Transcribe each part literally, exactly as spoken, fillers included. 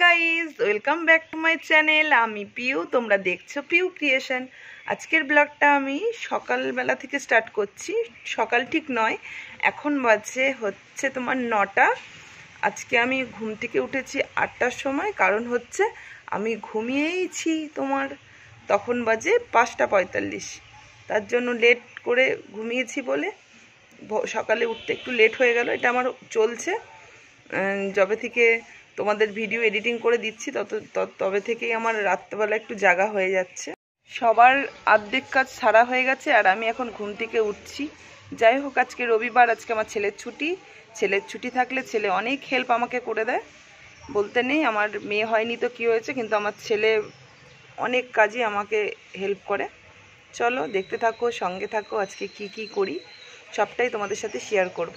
Guys, welcome back to my channel. আমি পিউ, তোমরা দেখছো পিউ ক্রিয়েশন। আজকের ব্লগটা আমি সকালবেলা থেকে স্টার্ট করছি। সকাল ঠিক নয়, এখন বাজে হচ্ছে তোমার নটা। আজকে আমি ঘুম থেকে উঠেছি আটটার সময়, কারণ হচ্ছে আমি ঘুমিয়েইছি তোমার তখন বাজে পাঁচটা পঁয়তাল্লিশ। তার জন্য লেট করে ঘুমিয়েছি বলে সকালে উঠতে একটু লেট হয়ে গেল। এটা আমার চলছে যবে থেকে তোমাদের ভিডিও এডিটিং করে দিচ্ছি তত তবে থেকেই আমার রাত্রেবেলা একটু জাগা হয়ে যাচ্ছে। সবার অর্ধেক কাজ সারা হয়ে গেছে আর আমি এখন ঘুম থেকে উঠছি। যাই হোক, আজকে রবিবার, আজকে আমার ছেলের ছুটি। ছেলের ছুটি থাকলে ছেলে অনেক হেল্প আমাকে করে দেয়, বলতে নেই আমার মেয়ে হয়নি তো কী হয়েছে, কিন্তু আমার ছেলে অনেক কাজই আমাকে হেল্প করে। চলো দেখতে থাকো, সঙ্গে থাকো, আজকে কি কি করি সবটাই তোমাদের সাথে শেয়ার করব।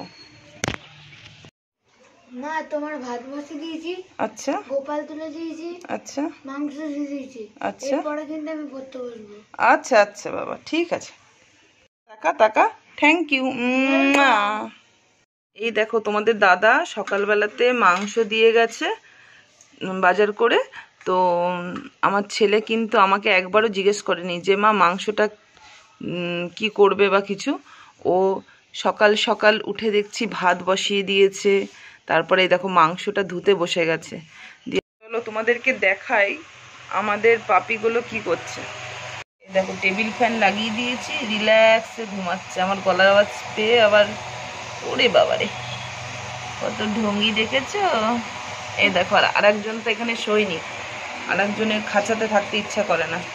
মা, তোমার ভাত বসিয়ে দিয়েছি। আচ্ছা, গোপাল তুলে দিয়েছি। আচ্ছা, মাংস দিয়ে দিয়েছি। আচ্ছা, এরপরে কিন্তু আমি পড়তে বসবো। আচ্ছা আচ্ছা বাবা, ঠিক আছে। টাকা টাকা, থ্যাংক ইউ। এই দেখো, তোমাদের দাদা সকালবেলাতে মাংস দিয়ে গেছে বাজার করে। তো আমার ছেলে কিন্তু আমাকে একবারও জিজ্ঞেস করেনি যে মা মাংসটা কি করবে বা কিছু। ও সকাল সকাল উঠে দেখছি ভাত বসিয়ে দিয়েছে, তারপরে এই দেখো মাংসটা ধুতে বসে গেছে। দিয়ে চলো তোমাদেরকে দেখাই আমাদের পাপিগুলো কি করছে। এই দেখো টেবিল ফ্যান লাগিয়ে দিয়েছি, রিল্যাক্সে ঘুমাচ্ছে। আমার গলার আওয়াজ পেয়ে আবার ওরে বাবারে কত ঢঙ্গি দেখেছো। এই দেখো, আর আরেকজন তো এখানে শোয়নি, আরেকজনের খাঁচাতে থাকতে ইচ্ছা করে না।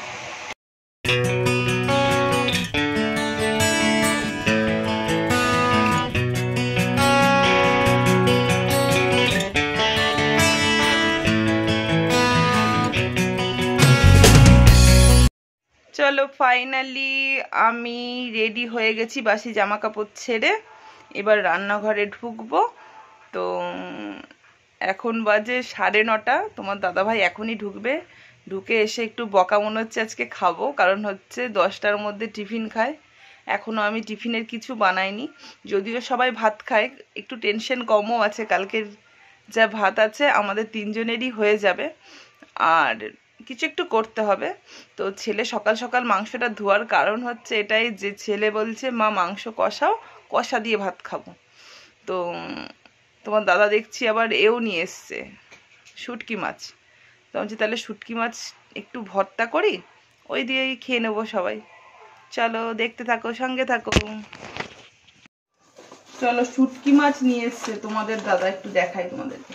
চলো ফাইনালি আমি রেডি হয়ে গেছি, বাসি জামা কাপড় ছেড়ে এবার রান্নাঘরে ঢুকবো। তো এখন বাজে সাড়ে নটা। তোমার দাদাভাই এখনই ঢুকবে, ঢুকে এসে একটু বকা মনে হচ্ছে আজকে খাবো, কারণ হচ্ছে দশটার মধ্যে টিফিন খায়। এখনও আমি টিফিনের কিছু বানাইনি, যদিও সবাই ভাত খায়, একটু টেনশন কমও আছে। কালকের যা ভাত আছে আমাদের তিনজনেরই হয়ে যাবে, আর কিছু একটু করতে হবে। তো ছেলে সকাল সকাল মাংসটা ধোয়ার কারণ হচ্ছে এটাই যে ছেলে বলছে মা মাংস কষাও, কষা দিয়ে ভাত খাবো। তো তোমার দাদা দেখছি আবার এও নিয়ে এসছে শুটকি মাছ। তো বলছি তাহলে শুটকি মাছ একটু ভর্তা করি, ওই দিয়েই খেয়ে নেবো সবাই। চলো দেখতে থাকো, সঙ্গে থাকো। চলো শুটকি মাছ নিয়ে এসছে তোমাদের দাদা, একটু দেখাই তোমাদেরকে।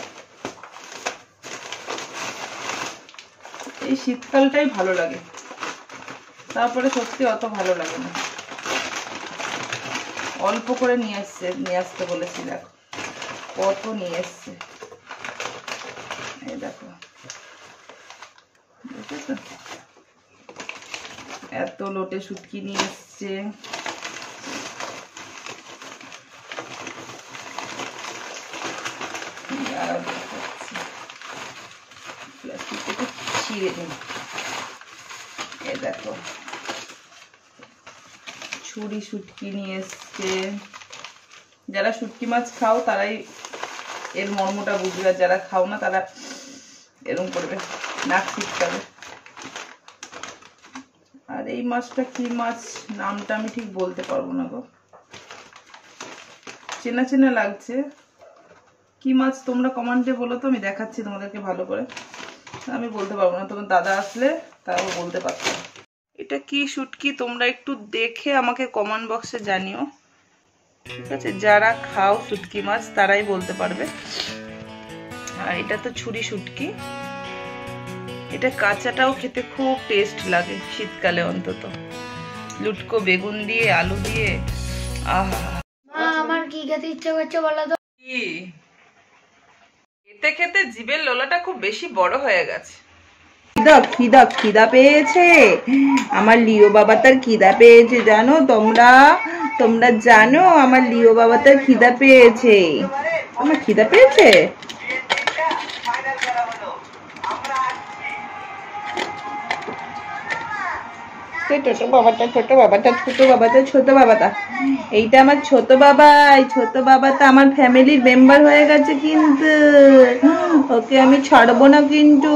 এই শীতকালটাই ভালো লাগে, তারপরে সত্যি অত ভালো লাগে না। অল্প করে নিয়ে এসছে, নিয়ে আসতে বলেছি, দেখো কত নিয়ে এসছে। এই দেখো, দেখেছো এত লোটে শুটকি নিয়ে এসছে। ছিঁড়ে দিন, এই দেখো ছুরি শুটকি নিয়ে এসছে। যারা শুটকি মাছ খাও তারাই এর মর্মটা বুঝবে, আর যারা খাও না তারা এরকম করবে, নাক ছিটকাবে। আর এই মাছটা কি মাছ নামটা আমি ঠিক বলতে পারবো না গো, চেনা চেনা লাগছে। কি মাছ তোমরা কমেন্টে বলো তো, আমি দেখাচ্ছি তোমাদেরকে ভালো করে। আমি বলতে পারবো না, তোমার দাদা আসলে তাও বলতে পারতো। এটা কি শুটকি তোমরা একটু দেখে আমাকে কমেন্ট বক্সে জানিও, ঠিক আছে? যারা খাও শুটকি মাছ তারাই বলতে পারবে। আর এটা তো ছুরি শুটকি, এটা কাঁচাটাও খেতে খুব টেস্ট লাগে শীতকালে, অন্তত লুটকো বেগুন দিয়ে আলু দিয়ে। আহা, মা আমার কি খেতে ইচ্ছা করছে বলো তো? কি খেতে খেতে জিভের লোলাটা খুব বেশি বড় হয়ে গেছে। খিদা খিদা খিদা পেয়েছে আমার লিও বাবা, তার খিদা পেয়েছে জানো তোমরা? তোমরা জানো আমার লিও বাবা তার খিদা পেয়েছে? আমার খিদা পেয়েছে। আসছে ছোট বাবাটা, ছোট বাবাটা, ছোট বাবাটা, ছোট বাবাটা। এইটা আমার ছোট বাবা। এই ছোট বাবাটা আমার ফ্যামিলির মেম্বার হয়ে গেছে, কিন্তু ওকে আমি ছাড়বো না কিন্তু।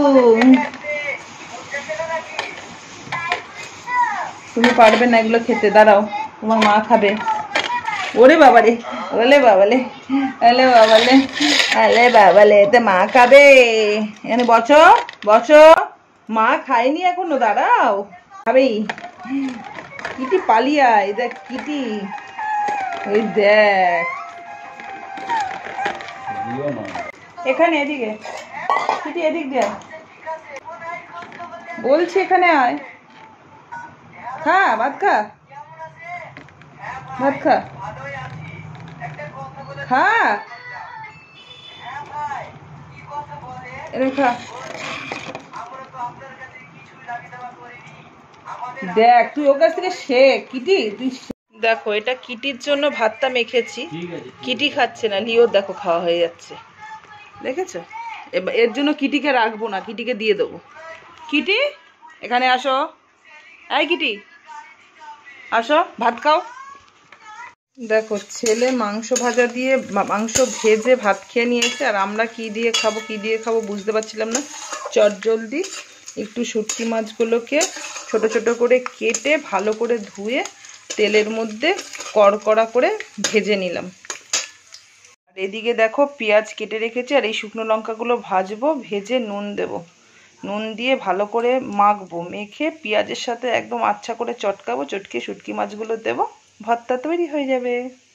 তুমি পারবে না এগুলো খেতে, দাঁড়াও, তোমার মা খাবে। ওরে বাবারে, ওলে বাবালে, ওলে বাবালে, আলে বাবালে, এতে মা খাবে। এখানে বসো, বসো। মা খায়নি এখনো, দাঁড়াও, খাবেই। কিটি পালিয়া, এই দেখ কিটি, ওই দেখ এখানে, এদিকে কিটি, এদিক দিয়ে বলছি, এখানে আয়, খা ভাত, খা ভাত, খা খা, খা। দেখ তুই ওর কাছ থেকে শেখ কিটি, তুই দেখো এটা কিটির জন্য ভাতটা মেখেছি, কিটি খাচ্ছে না, লিওর দেখো খাওয়া হয়ে যাচ্ছে, দেখেছো? এর জন্য কিটিকে রাখবো না, কিটিকে দিয়ে দেবো। কিটি এখানে আসো, এই কিটি আসো, ভাত খাও। দেখো ছেলে মাংস ভাজা দিয়ে, মাংস ভেজে ভাত খেয়ে নিয়েছে, আর আমরা কি দিয়ে খাবো কি দিয়ে খাবো বুঝতে পারছিলাম না। চটজলদি একটু শুটকি মাছগুলোকে ছোট ছোট করে কেটে ভালো করে ধুয়ে তেলের মধ্যে কড়কড়া করে ভেজে নিলাম। আর এদিকে দেখো পেঁয়াজ কেটে রেখেছি, আর এই শুকনো লঙ্কাগুলো ভাজবো, ভেজে নুন দেব, নুন দিয়ে ভালো করে মাখবো, মেখে পেঁয়াজের সাথে একদম আচ্ছা করে চটকাবো, চটকে শুটকি মাছগুলো দেবো, ভর্তা তৈরি হয়ে যাবে।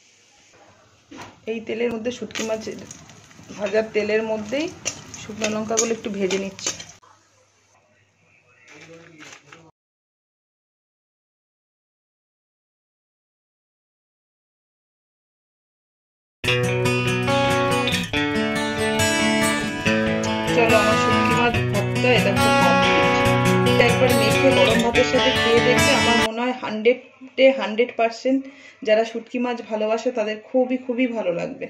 এই তেলের মধ্যে শুটকি মাছ ভাজার তেলের মধ্যেই শুকনো লঙ্কাগুলো একটু ভেজে নিচ্ছি। চলো আমার শুটকি মাছ ভর্তা এটা কমপ্লিট। একবার মেখে গরম ভাতের সাথে খেয়ে দেখবে, আমার মনে হয় হান্ড্রেডে হান্ড্রেড পার্সেন্ট যারা শুটকি মাছ ভালোবাসে তাদের খুবই খুবই ভালো লাগবে।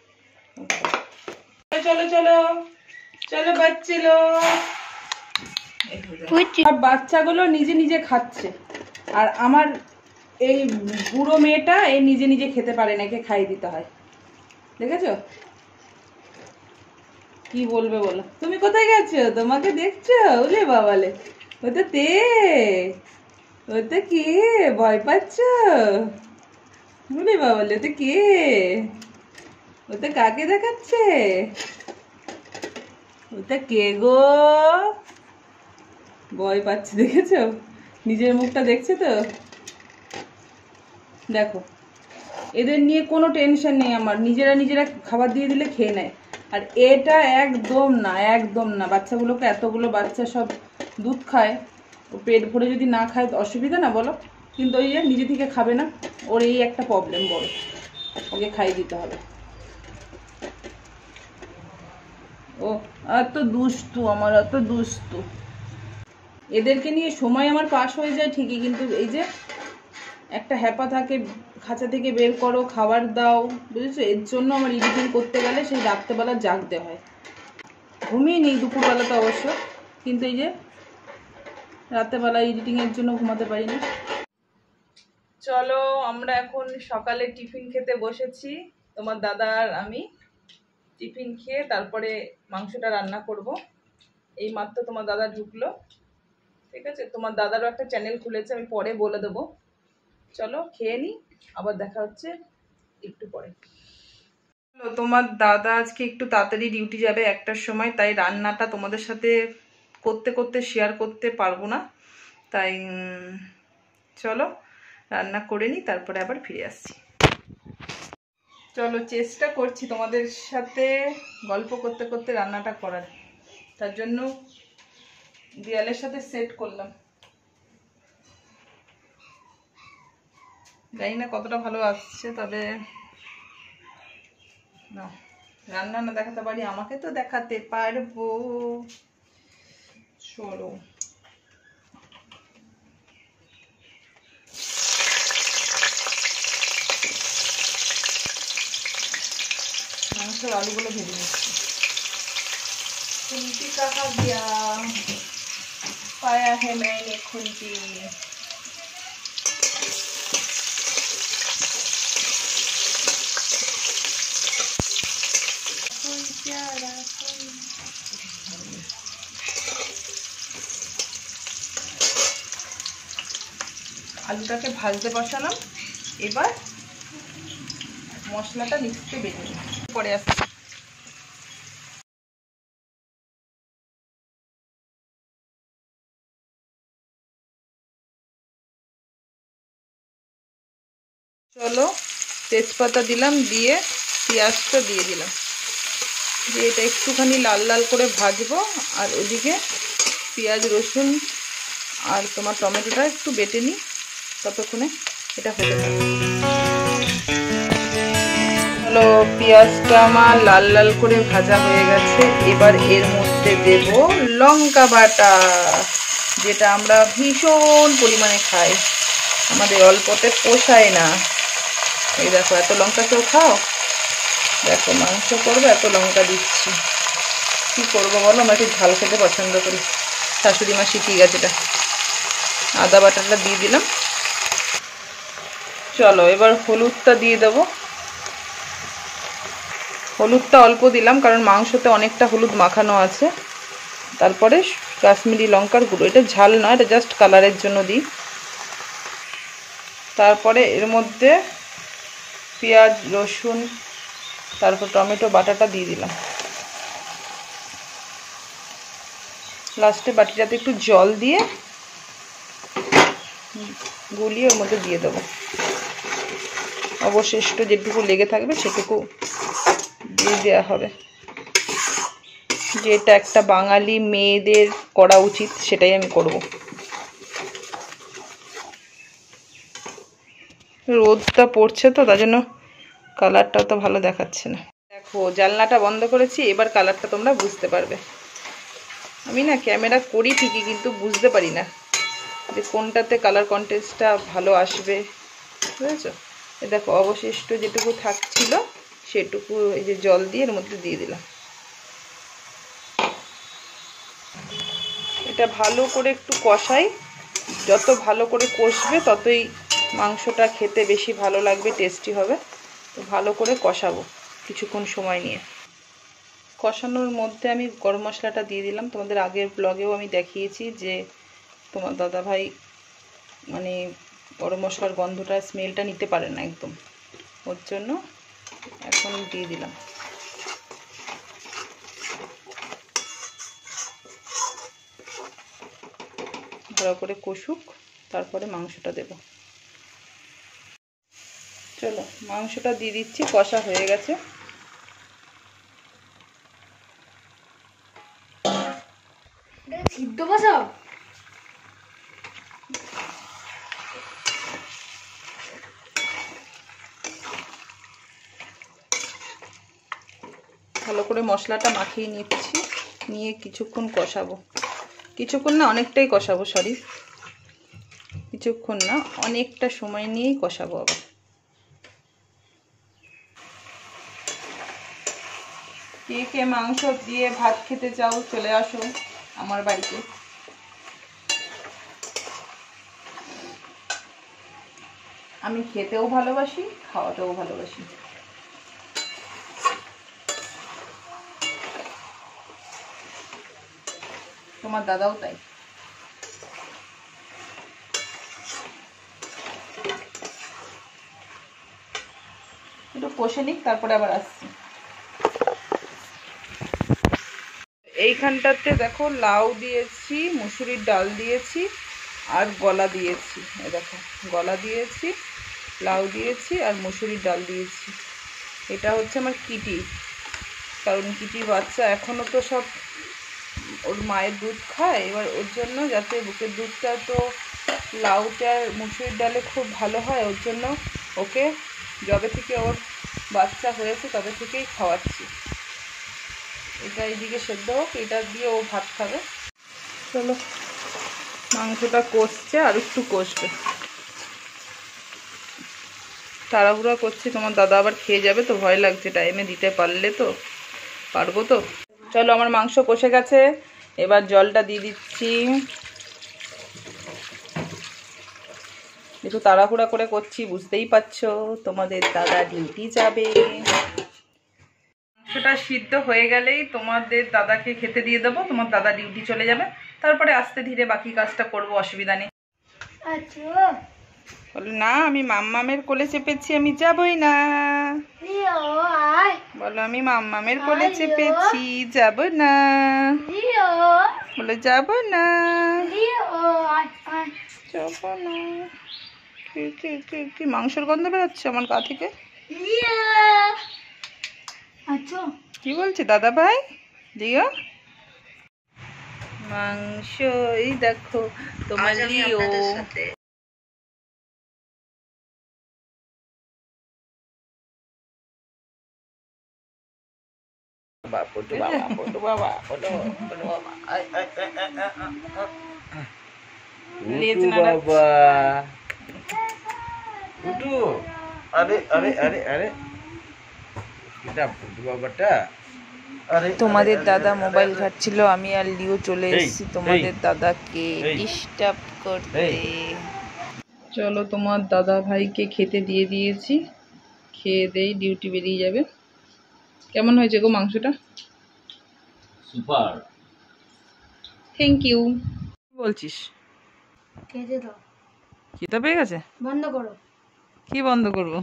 চলো চলো চলো বাচ্চালো, আর বাচ্চাগুলো নিজে নিজে খাচ্ছে, আর আমার এই বুড়ো মেয়েটা এই নিজে নিজে খেতে পারে না, একে খাইয়ে দিতে হয়, দেখেছো? কি বলবে বলো? তুমি কোথায় গেছো? তোমাকে দেখছো? ওলে বাবালে, ওটা তে, ওটা কে? ভয় পাচ্ছ? ওলে বাবালে, ওটা কে? ওটা কাকে দেখাচ্ছে? ওটা কে গো? ভয় পাচ্ছে, দেখেছো? নিজের মুখটা দেখছে তো। দেখো এদের নিয়ে কোনো টেনশন নেই আমার, নিজেরা নিজেরা খাবার দিয়ে দিলে খেয়ে নেয়। আর এটা একদম না, একদম না, বাচ্চাগুলোকে, এতগুলো বাচ্চা সব দুধ খায়, ও পেট ভরে যদি না খায় তো অসুবিধা না বলো? কিন্তু ওই যে নিজে থেকে খাবে না, ওর এই একটা প্রবলেম বড়, ওকে খাইয়ে দিতে হবে। ও এত দুষ্টু, আমার এত দুষ্টু, এদেরকে নিয়ে সময় আমার পাস হয়ে যায় ঠিকই, কিন্তু এই যে একটা হ্যাপা থাকে, খাঁচা থেকে বের করো, খাবার দাও, বুঝেছো? এর জন্য আমার এডিটিং করতে গেলে সেই রাত্রেবেলা জাগতে হয়। ঘুমিয়ে নিই দুপুরবেলাতে অবশ্য, কিন্তু এই যে রাত্রেবেলা এডিটিংয়ের জন্য ঘুমাতে পারি না। চলো আমরা এখন সকালে টিফিন খেতে বসেছি, তোমার দাদা আর আমি। টিফিন খেয়ে তারপরে মাংসটা রান্না করব। এই মাত্র তোমার দাদা ঢুকলো, ঠিক আছে? তোমার দাদারও একটা চ্যানেল খুলেছে, আমি পরে বলে দেবো। চলো খেয়ে নিই, আবার দেখা হচ্ছে একটু পরে। তোমার দাদা আজকে একটু তাড়াতাড়ি ডিউটি যাবে একটার সময়, তাই রান্নাটা তোমাদের সাথে করতে করতে শেয়ার করতে পারবো না, তাই চলো রান্না করে নিই, তারপরে আবার ফিরে আসছি। চলো চেষ্টা করছি তোমাদের সাথে গল্প করতে করতে রান্নাটা করার, তার জন্য দেয়ালের সাথে সেট করলাম। জানি না কতটা ভালো আসছে, তবে না রান্না না দেখাতে পারি, আমাকে তো দেখাতে পারবো। চলো মাংসের আলুগুলো ভেজে নিচ্ছি। খুন্তি কাহা গিয়া, পায়া হে मैंने খুন্তি। আলুটাকে ভাজতে বসালাম, এবার মশলাটা মিক্সিতে বেটে নিই, পরে আসছি। চলো তেজপাতা দিলাম, দিয়ে পেঁয়াজটা দিয়ে দিলাম, দিয়ে এটা একটুখানি লাল লাল করে ভাজবো। আর ওদিকে পেঁয়াজ রসুন আর তোমার টমেটোটা একটু বেটে নিই, ততক্ষণে এটা হতে থাকবে। চলো পেঁয়াজটা আমার লাল লাল করে ভাজা হয়ে গেছে, এবার এর মধ্যে দেব লঙ্কা বাটা, যেটা আমরা ভীষণ পরিমাণে খাই, আমাদের অল্পতে পোষায় না। এই দেখো এত লঙ্কা কেউ খাও? দেখো মাংস করবো এত লঙ্কা দিচ্ছি, কি করবো বলো, আমরা একটু ঝাল খেতে পছন্দ করি, শাশুড়ি মা শিখিয়ে গেছে এটা। আদা বাটাটা দিয়ে দিলাম। চলো এবার হলুদটা দিয়ে দেবো, হলুদটা অল্প দিলাম কারণ মাংসতে অনেকটা হলুদ মাখানো আছে। তারপরে কাশ্মীরি লঙ্কার গুঁড়ো, এটা ঝাল নয়, এটা জাস্ট কালারের জন্য দিই। তারপরে এর মধ্যে পেঁয়াজ রসুন তারপর টমেটো বাটাটা দিয়ে দিলাম। লাস্টে বাটিটাতে একটু জল দিয়ে গুলিয়ে ওর মধ্যে দিয়ে দেবো, অবশিষ্ট যেটুকু লেগে থাকবে সেটুকু দিয়ে দেওয়া হবে। যেটা একটা বাঙালি মেয়েদের করা উচিত সেটাই আমি করব। রোদটা পড়ছে তো তার জন্য কালারটা তো ভালো দেখাচ্ছে না। দেখো জানলাটা বন্ধ করেছি, এবার কালারটা তোমরা বুঝতে পারবে। আমি না ক্যামেরা করি ঠিকই কিন্তু বুঝতে পারি না যে কোনটাতে কালার কন্ট্রাস্টটা ভালো আসবে, বুঝেছো? এই দেখো অবশিষ্ট যেটুকু থাকছিল সেটুকু এই যে জল দিয়ে এর মধ্যে দিয়ে দিলাম। এটা ভালো করে একটু কষাই, যত ভালো করে কষবে ততই মাংসটা খেতে বেশি ভালো লাগবে, টেস্টি হবে। তো ভালো করে কষাবো কিছুক্ষণ সময় নিয়ে। কষানোর মধ্যে আমি গরম মশলাটা দিয়ে দিলাম। তোমাদের আগের ব্লগেও আমি দেখিয়েছি যে তোমার দাদাভাই মানে গরম মশলার গন্ধটা স্মেলটা নিতে পারে না একদম, ওর জন্য এখন দিয়ে দিলাম। ভালো করে কষুক, তারপরে মাংসটা দেব। চলো মাংসটা দিয়ে দিচ্ছি, কষা হয়ে গেছে। সিদ্ধ বসাও। ভালো করে মশলাটা মাখিয়ে নিচ্ছি, নিয়ে কিছুক্ষণ কষাবো। কিছুক্ষণ না অনেকটাই কষাবো, সরি কিছুক্ষণ না অনেকটা সময় নিয়েই কষাবো। আবার কে কে মাংস দিয়ে ভাত খেতে চাও চলে আসো আমার বাড়িতে। আমি খেতেও ভালোবাসি, খাওয়াতেও ভালোবাসি। তোমার দাদাও তাই। একটু কষে নিক, তারপরে আবার আসছি। এইখানটাতে দেখো লাউ দিয়েছি, মুসুরির ডাল দিয়েছি আর গলা দিয়েছি। এই দেখো গলা দিয়েছি, লাউ দিয়েছি আর মুসুরির ডাল দিয়েছি। এটা হচ্ছে আমার কিটি, কারণ কিটি বাচ্চা এখনও তো সব ওর মায়ের দুধ খায়, এবার ওর জন্য যাতে বুকের দুধটা তো লাউটার মুসুরির ডালে খুব ভালো হয়, ওর জন্য ওকে যবে থেকে ওর বাচ্চা হয়েছে তবে থেকেই খাওয়াচ্ছি। এটা এইদিকে সেদ্ধ হোক, এটা দিয়ে ও ভাত খাবে। চলো মাংসটা কষছে, আর একটু কষবে, তাড়াহুড়া করছি, তোমার দাদা আবার খেয়ে যাবে তো ভয় লাগছে, টাইমে দিতে পারলে তো পারবো তো। চলো আমার মাংস কষে গেছে, এবার জলটা দিয়ে দিচ্ছি। একটু তাড়াহুড়া করে করছি, বুঝতেই পারছো, তোমাদের দাদা ডিউটি যাবে। সেটা সিদ্ধ হয়ে গেলেই তোমাদের দাদাকে খেতে দিয়ে দেবো, তোমার দাদা ডিউটি চলে যাবে, তারপরে আস্তে ধীরে বাকি কাজটা করবো, অসুবিধা নেই। বলো না, আমি মাম্মামের কোলে চেপেছি, আমি যাবই না। বলো আমি মাম্মামের কোলে চেপেছি, যাব না। বলো যাব না, যাব না। কি কি কি কি মাংসের গন্ধ বেরোচ্ছে আমার গা থেকে। কি বলছে দাদা ভাই? দিও মাংস, এই দেখো তোমার লিও। পটু বাবা, পটু বাবা, পটু পটু বাবা, আয় আয় আয় বাবা। উঠু, আরে আরে আরে আরে এটা পটু বাবাটা। তোমাদের দাদা মোবাইল ঘাটছিল, আমি আর লিও চলে এসেছি তোমাদের দাদাকে ডিস্টার্ব করতে। চলো তোমার দাদা ভাইকে খেতে দিয়ে দিয়েছি, খেয়ে দেই, ডিউটি বেরিয়ে যাবে। কেমন হয়েছে গো মাংসটা? সুপার। Thank you. বলছিস খেতে দাও। খিদে পেয়ে গেছে? বন্ধ করো। কি বন্ধ করব?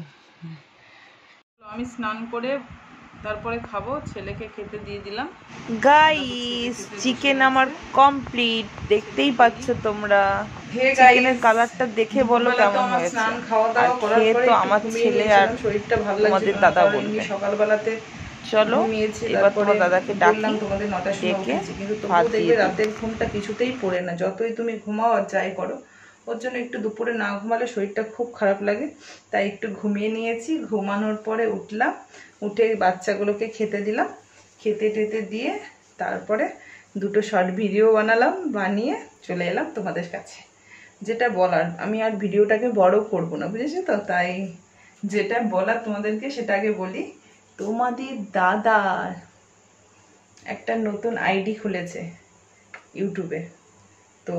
আমি স্নান করে তারপরে খাবো, ছেলেকে খেতে দিয়ে দিলাম। গাইস চিকেন আমার কমপ্লিট, দেখতেই পাচ্ছ তোমরা। চিকেনের কালারটা দেখে বলো কেমন হয়েছে। স্নান খাওয়া দাওয়া করার পরে তো আমার ছেলে আর শরীরটা ভালো লাগছে, তোমাদের দাদা বলবে। সকালবেলাতে চলো এবার তোমার দাদাকে ডাকলাম, তোমাদের নটার সময় উঠেছি, কিন্তু তবুও দেখবে রাতের ঘুমটা কিছুতেই পড়ে না, যতই তুমি ঘুমাও আর যাই করো। ওর জন্য একটু দুপুরে না ঘুমালে শরীরটা খুব খারাপ লাগে, তাই একটু ঘুমিয়ে নিয়েছি। ঘুমানোর পরে উঠলাম, উঠে বাচ্চাগুলোকে খেতে দিলাম, খেতে টেতে দিয়ে তারপরে দুটো শর্ট ভিডিও বানালাম, বানিয়ে চলে এলাম তোমাদের কাছে। যেটা বলার, আমি আর ভিডিওটাকে বড় করব না, বুঝেছো তো? তাই যেটা বলার তোমাদেরকে সেটা আগে বলি। তোমাদের দাদার একটা নতুন আইডি খুলেছে ইউটিউবে, তো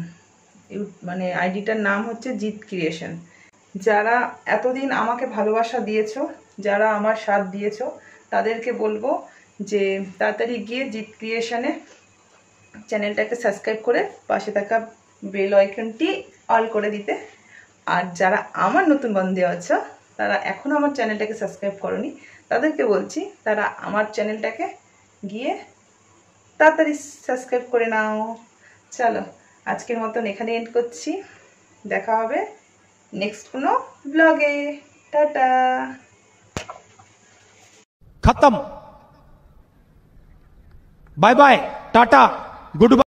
মানে আইডিটার নাম হচ্ছে জিৎ ক্রিয়েশন। যারা এতদিন আমাকে ভালোবাসা দিয়েছো, যারা আমার সাথ দিয়েছো, তাদেরকে বলবো যে তাড়াতাড়ি গিয়ে জিৎ ক্রিয়েশনে চ্যানেলটাকে সাবস্ক্রাইব করে পাশে থাকা বেল আইকনটি অল করে দিতে। আর যারা আমার নতুন বন্ধু আছো, তারা এখনও আমার চ্যানেলটাকে সাবস্ক্রাইব করনি, তাদেরকে বলছি তারা আমার চ্যানেলটাকে গিয়ে তাড়াতাড়ি সাবস্ক্রাইব করে নাও। চলো আজকের মতন এখানে এন্ড করছি, দেখা হবে নেক্সট কোনো ব্লগে। টাটা। खत्म। Bye bye, tata, good bye.